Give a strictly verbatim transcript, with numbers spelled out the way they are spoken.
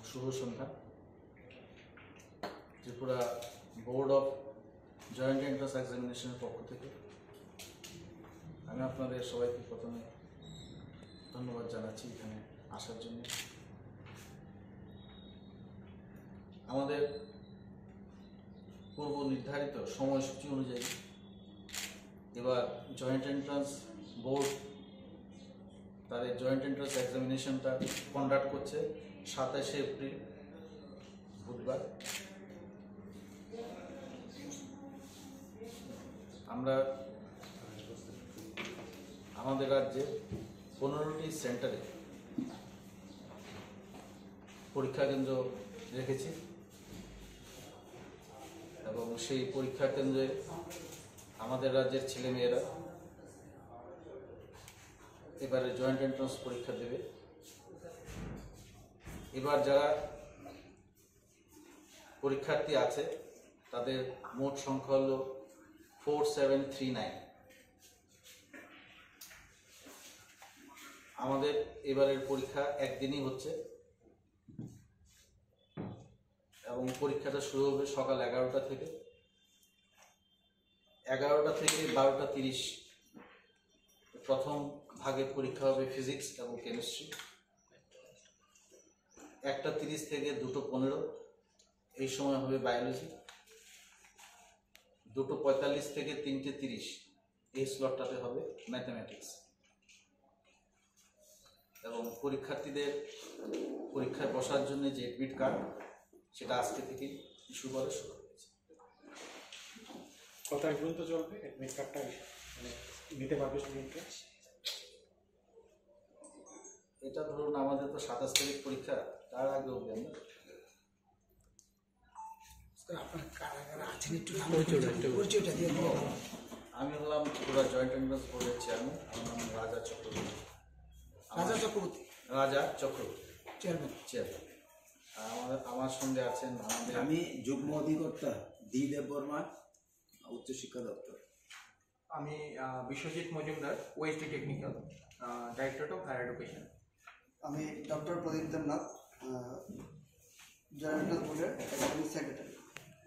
শুভ সন্ধ্যা। Tripura board of joint entrance এক্সামিনেশনের পক্ষ থেকে আমি আপনাদের সবাইকে প্রথমে ধন্যবাদ জানাচ্ছি এখানে আসার জন্য। আমাদের পূর্ব নির্ধারিত সময়সূচি অনুযায়ী এবার জয়েন্ট এন্ট্রান্স বোর্ড তাদের জয়েন্ট এন্ট্রান্স এক্সামিনেশনটা কন্ডাক্ট করছে সাতাশে এপ্রিল বুধবার। আমরা আমাদের রাজ্যে পনেরোটি সেন্টারে পরীক্ষা কেন্দ্র রেখেছি এবং সেই পরীক্ষা কেন্দ্রে আমাদের রাজ্যের ছেলেমেয়েরা এবারে জয়েন্ট এন্ট্রান্স পরীক্ষা দেবে। এবার যারা পরীক্ষার্থী আছে তাদের মোট সংখ্যা হল ফোর সেভেন থ্রি নাইন। আমাদের এবারের পরীক্ষা একদিনই হচ্ছে এবং পরীক্ষাটা শুরু হবে সকাল এগারোটা থেকে এগারোটা থেকে বারোটা তিরিশ। প্রথম ভাগে পরীক্ষা হবে ফিজিক্স এবং কেমিস্ট্রি। একটা তিরিশ থেকে দুটো পনেরো এই সময় হবে বায়োলজি। দুটো পঁয়তাল্লিশ থেকে তিনটে তিরিশ এই স্লটটাতে হবে ম্যাথমেটিক্স। এবং পরীক্ষার্থীদের পরীক্ষায় বসার জন্য যে এডমিট কার্ড সেটা আজকে থেকে ইস্যু করা শুরু হয়েছে। কত পর্যন্ত চলবে এডমিট কার্ডটা মানে নিতে পারবে স্টুডেন্টরা? এটা ধরুন আমাদের তো সাতাশ তারিখ পরীক্ষা, তার আগে অবধি আমরা আমি হলাম ত্রিপুরা জয়েন্ট এন্ট্রান্স বোর্ডের চেয়ারম্যান। আমার নাম রাজা চক্রবর্তী। রাজা চক্রবর্তী রাজা চক্রবর্তী চেয়ারম্যান চেয়ারম্যান। আমাদের আমার সঙ্গে আছেন আমাদের আমি যুগ্ম অধিকর্তা ডি দেববর্মা, উচ্চশিক্ষা দপ্তর। আমি Biswajit Majumdar, OSD technical, directorate of higher education. আমি doctor Pradip Debnath, joint entrance বোর্ডের একাডেমিক সেক্রেটারি।